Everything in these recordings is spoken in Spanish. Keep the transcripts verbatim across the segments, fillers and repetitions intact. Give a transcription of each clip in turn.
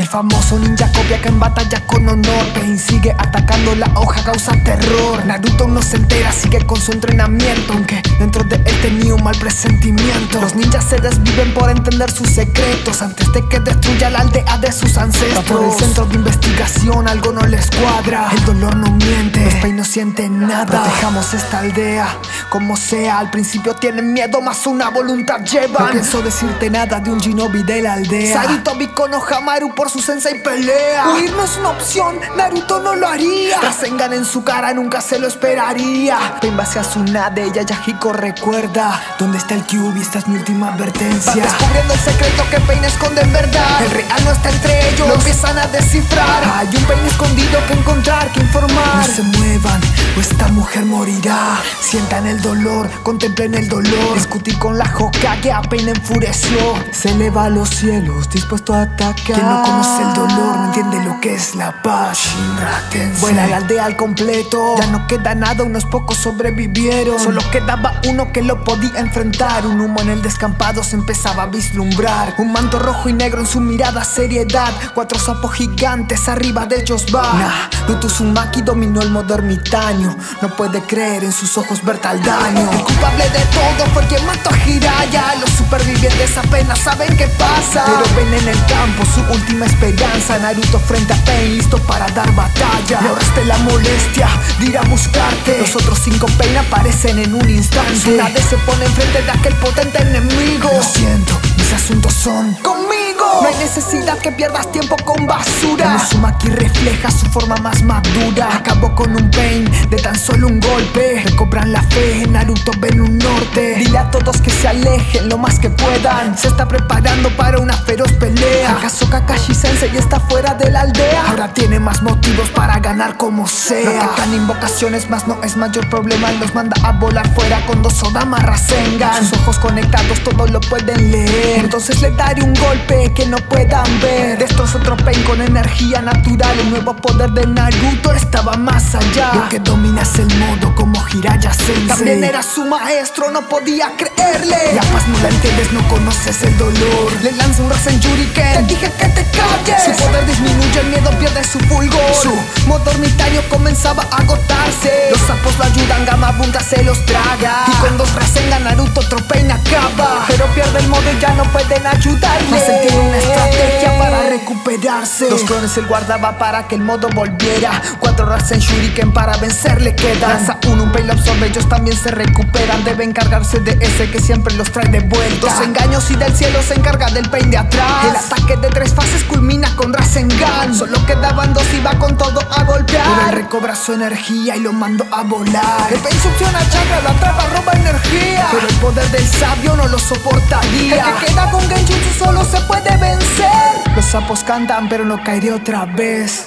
famoso ninja copia que en batalla con honor. Pain sigue atacando la hoja, causa terror. Naruto no se entera, sigue con su entrenamiento, aunque dentro de él tenía un mal presentimiento. Los ninjas se desviven por entender sus secretos antes de que destruya la aldea de sus ancestros. Va por el centro de investigación, algo no les cuadra. El dolor no miente, los Pain no sienten nada. Protejamos esta aldea, como sea. Al principio tienen miedo, más una voluntad llevan. No pienso decirte nada de un shinobi de la aldea. Sarutobi no Hamaru por su sensei pelea. Huir no es una opción, Naruto no lo haría. Rasengan en su cara, nunca se lo esperaría. Pain va hacia Tsunade, ella Yahiko recuerda. ¿Dónde está el Kyuubi? Esta es mi última advertencia. Va descubriendo el secreto que Pain esconde en verdad. El real no está entre ellos, lo empiezan a descifrar. Hay un Pain escondido que encontrar, que informar. No se muevan o esta mujer morirá. Sientan el dolor, contemplen el dolor. Discutir con la Hokage a Pain enfureció. Se eleva a los cielos, dispuesto a atacar. Quien no conoce el dolor no entiende lo que es la paz. Shinra Tensei vuela la aldea al completo. Ya no queda nada, unos pocos sobrevivieron. Solo quedaba uno que lo podía enfrentar. Un humo en el descampado se empezaba a vislumbrar. Un manto rojo y negro en su mirada, seriedad. Cuatro sapos gigantes arriba de ellos va. Naruto Uzumaki dominó el modo ermitaño. No puede creer en sus ojos ver tal daño. El culpable de todo fue quien mató a Jiraiya. Los supervivientes apenas saben qué pasa, pero ven en el campo su última esperanza. Naruto frente a Pain, listo para dar batalla. Le ahorraste la molestia de ir a buscarte. Los otros cinco Pain aparecen en un instante. Tsunade se pone enfrente de aquel potente enemigo. Lo siento, mis asuntos son conmigo. No hay necesidad que pierdas tiempo con basura. El Uzumaki refleja su forma más madura. Acabó con un Pain de tan solo un golpe. Recobran la fe, en Naruto ven un norte. Dile a todos que se alejen lo más que puedan. Se está preparando para una feroz pelea. ¿Acaso Kakashi Sensei está fuera de la aldea? Ahora tiene más motivos para ganar como sea. No atacan invocaciones, más no es mayor problema. Los manda a volar fuera con dos Odama Rasengan. Sus ojos conectados todo lo pueden leer. Entonces le daré un golpe que no puedan ver. Destroza otro Pain con energía natural. El nuevo poder de Naruto estaba más allá. Lo que domina es el modo como Jiraiya Sensei. También era su maestro, no podía creerle. La paz no la entiendes, no conoces el dolor. Le lanza un Rasen Shuriken, te dije que te calles. Su poder disminuye, el miedo pierde su fulgor. Su modo ermitaño comenzaba a agotarse. Los sapos lo ayudan, Gamabunta se los traga. Y con dos Rasengan Naruto otro Pain acaba. Pero pierde el modo y ya no pueden ayudarle. Mas él tiene una estrategia para recuperarse. Dos clones él guardaba para que el modo volviera. Cuatro Rasen Shuriken para vencerle quedan. Lanza uno, un Pain lo absorbe, ellos también se recuperan. Deben cargarse de ese que siempre los trae de vuelta. Dos engaños y del cielo se encarga del Pain de atrás. El ataque de tres fases culmina con Rasengan. Solo quedaban dos y va con todo a golpear. Pero él recobra su energía y lo mandó a volar. El Pain succiona chakra, lo atrapa, roba energía. Pero el poder del sabio no lo soportaría. El que queda con Genjutsu solo se puede vencer. Los sapos cantan pero no caeré otra vez.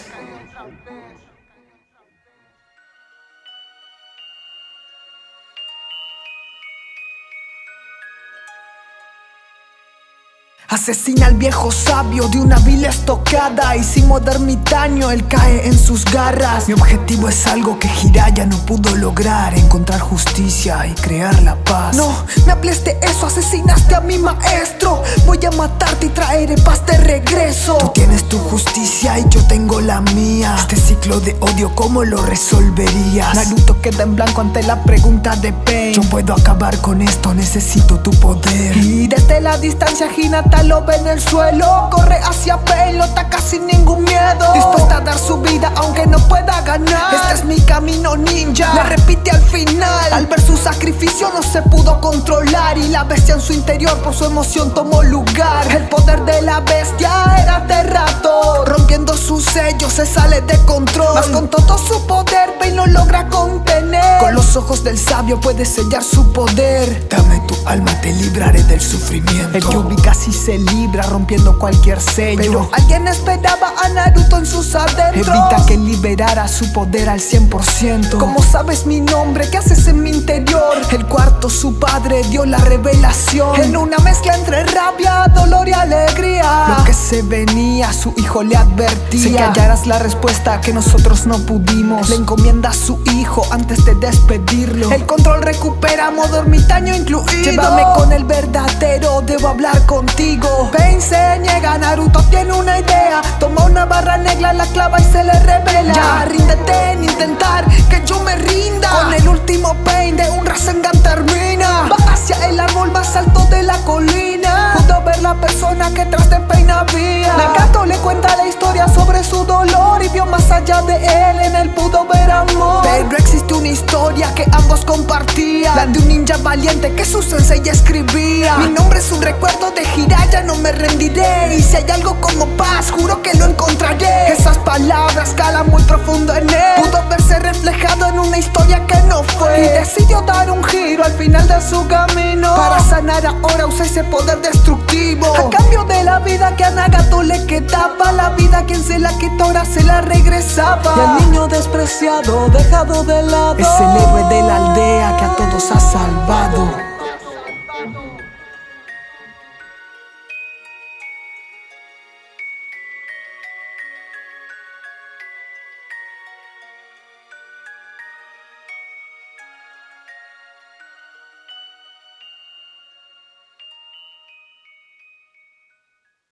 Asesina al viejo sabio de una vil estocada. Y sin modo ermitaño él cae en sus garras. Mi objetivo es algo que Jiraiya no pudo lograr: encontrar justicia y crear la paz. No, me hables de eso, asesinaste a mi maestro. Voy a matarte y traeré paz de regreso. Tú tienes tu justicia y yo tengo la mía. Este ciclo de odio, ¿cómo lo resolverías? Naruto queda en blanco ante la pregunta de Pain. Yo puedo acabar con esto, necesito tu poder. Y desde la distancia Hinata lo ve en el suelo. Corre hacia Pain, lo ataca sin ningún miedo. Dispuesta a dar su vida aunque no pueda ganar. Este es mi camino ninja, le repite al final. Al ver su sacrificio no se pudo controlar. Y la bestia en su interior por su emoción tomó lugar. El poder de la bestia era aterrador. Rompiendo su sello se sale de control. Mas con todo su poder Pain lo logra contener. Con los ojos del sabio puede sellar su poder. Dame tu alma, te libraré del sufrimiento. El Kyuubi casi se libra rompiendo cualquier sello. Pero alguien esperaba a Naruto en sus adentros. Evita que liberara su poder al cien por ciento. ¿Cómo sabes mi nombre? ¿Qué haces en mi interior? El cuarto, su padre padre dio la revelación, en una mezcla entre rabia, dolor y alegría. Lo que se venía, su hijo le advertía: sé que hallarás la respuesta que nosotros no pudimos. Le encomienda a su hijo antes de despedirlo. El control recupera, modo ermitaño incluido. Llévame con el verdadero, debo hablar contigo. Pain se niega, Naruto tiene una idea. Toma una barra negra, la clava y se le revela. Ya ríndete en intentar que yo me rinda. Con el último Pain de un Rasengan termina. Va hacia el árbol más alto de la colina. Pudo ver la persona que tras de Pain había. Nagato le cuenta la historia sobre su dolor y vio más allá de él, en él pudo ver amor. Pero existe una historia que ambos compartían, la de un ninja valiente que su sensei escribía. Mi nombre es un recuerdo de Jiraiya, no me rendiré. Y si hay algo como paz, juro que lo encontraré. Esas palabras calan muy profundo en él. Pudo verse reflejado en una historia que no fue, y decidió dar un giro al final de su camino. Para sanar ahora usa ese poder destructivo. A cambio de la vida que a Nagato le quedaba, la vida quien se la quitó ahora se la regresaba. Y al niño despreciado, dejado de lado, es el héroe de la aldea que a todos ha salvado.